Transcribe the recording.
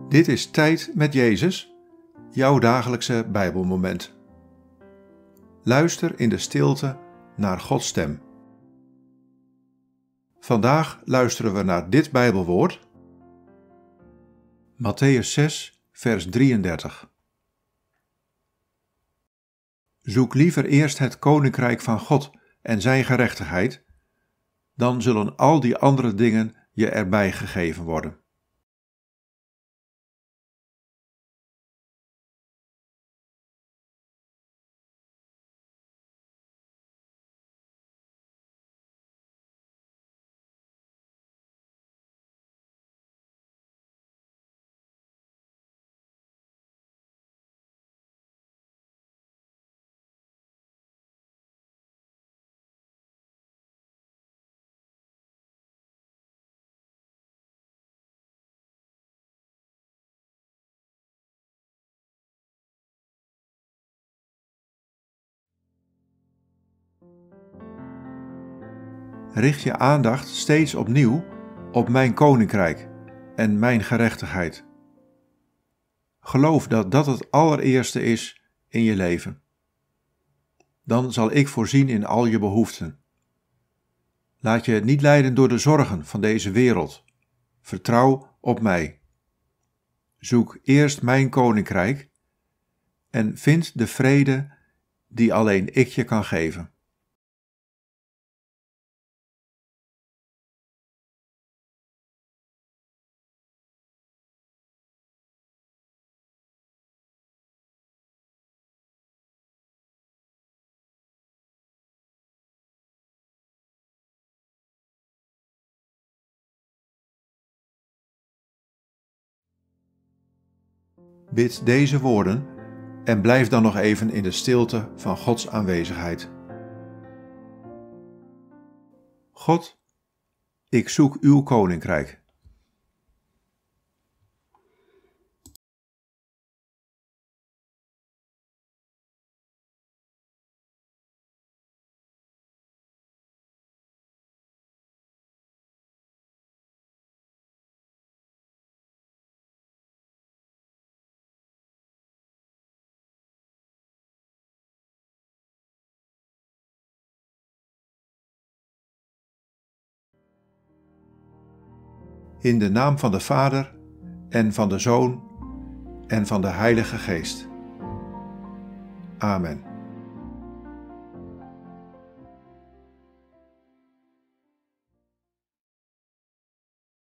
Dit is Tijd met Jezus, jouw dagelijkse Bijbelmoment. Luister in de stilte naar Gods stem. Vandaag luisteren we naar dit Bijbelwoord. Mattheüs 6, vers 33. Zoek liever eerst het koninkrijk van God en zijn gerechtigheid, dan zullen al die andere dingen je erbij gegeven worden. Richt je aandacht steeds opnieuw op mijn koninkrijk en mijn gerechtigheid. Geloof dat dat het allereerste is in je leven. Dan zal ik voorzien in al je behoeften. Laat je niet leiden door de zorgen van deze wereld. Vertrouw op mij. Zoek eerst mijn koninkrijk en vind de vrede die alleen ik je kan geven. Bid deze woorden en blijf dan nog even in de stilte van Gods aanwezigheid. God, ik zoek uw koninkrijk. In de naam van de Vader en van de Zoon en van de Heilige Geest. Amen.